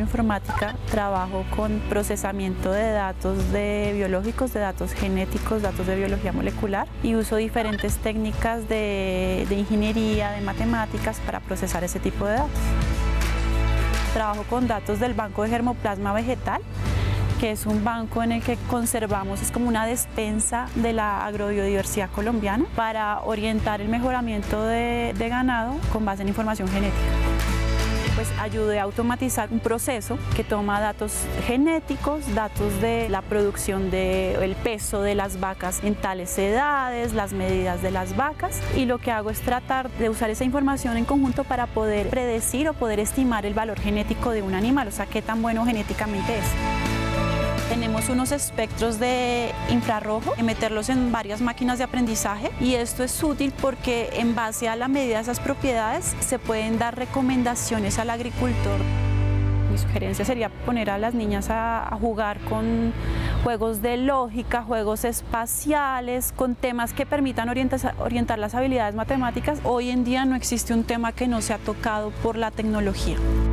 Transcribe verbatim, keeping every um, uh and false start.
bioinformática trabajo con procesamiento de datos de biológicos, de datos genéticos, datos de biología molecular y uso diferentes técnicas de, de ingeniería, de matemáticas para procesar ese tipo de datos. Trabajo con datos del Banco de Germoplasma Vegetal, que es un banco en el que conservamos, es como una despensa de la agrobiodiversidad colombiana para orientar el mejoramiento de, de ganado con base en información genética. Pues ayudé a automatizar un proceso que toma datos genéticos, datos de la producción del peso de las vacas en tales edades, las medidas de las vacas, y lo que hago es tratar de usar esa información en conjunto para poder predecir o poder estimar el valor genético de un animal, o sea, qué tan bueno genéticamente es. Tenemos unos espectros de infrarrojo, meterlos en varias máquinas de aprendizaje, y esto es útil porque en base a la medida de esas propiedades se pueden dar recomendaciones al agricultor. Mi sugerencia sería poner a las niñas a, a jugar con juegos de lógica, juegos espaciales, con temas que permitan orientar, orientar las habilidades matemáticas. Hoy en día no existe un tema que no sea tocado por la tecnología.